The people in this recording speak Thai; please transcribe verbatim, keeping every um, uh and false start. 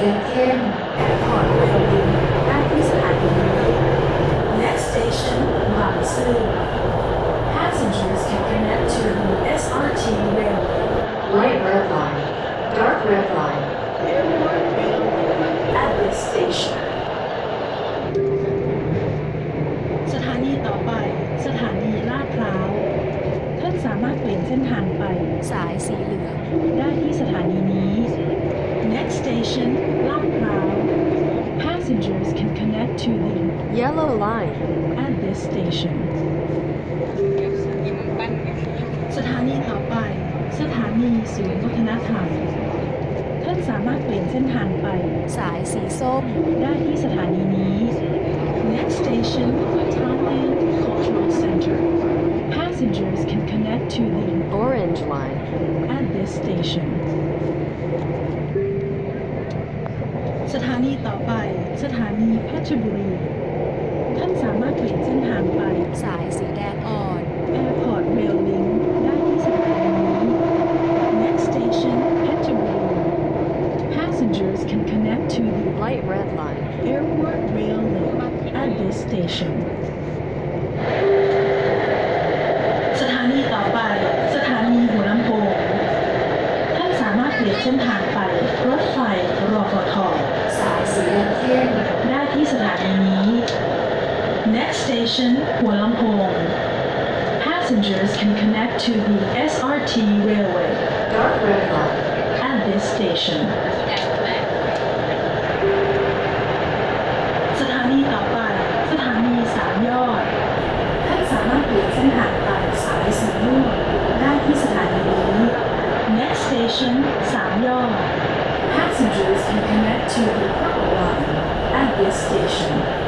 ลืองเข้มแอร์พอร์ตเรลลิงได้ที่สถานีนี้ Next station บางซื่อ Passengers can connect to the เอส อาร์ ที railway Light red line Dark red line Airport railway at this station สถานีต่อไปสถานีลาดพร้าวท่านสามารถเปลี่ยนเส้นทางไปสายสีเหลืองได้ที่สถานีนี้ Next station ลาดพร้าว Passengers can connect to the yellow line at this station สถานีต่อไปสถานีศูนย์วัฒนธรรมท่านสามารถเปลี่ยนเส้นทางไปสายสีส้มได้ที่สถานีนี้ Next station Thailand Cultural Center Passengers can connect to the orange line at this station สถานีต่อไปสถานีเพชรบุรีท่านสามารถเปลี่ยนเส้นทางไปสายสีแดงอ่อน Airport Rail Link ได้ที่สถานีนี้ Next station เพชรบุรี Passengers can connect to the light red line Airport Rail Link at this station สถานีต่อไปสถานีหัวลำโพงท่านสามารถเปลี่ยนเส้นทางไปรถไฟรฟท. สายสีแดงเข้มได้ที่สถานีนี้ Next station หัวลำโพง Passengers can connect to the เอส อาร์ ที railway Dark red line at this station สถานีต่อไปสถานีสามยอดท่านสามารถเปลี่ยนเส้นทางไปสายสีม่วงได้ที่สถานีนี้ Next station สามยอด Passengers can connect to the purple line at this station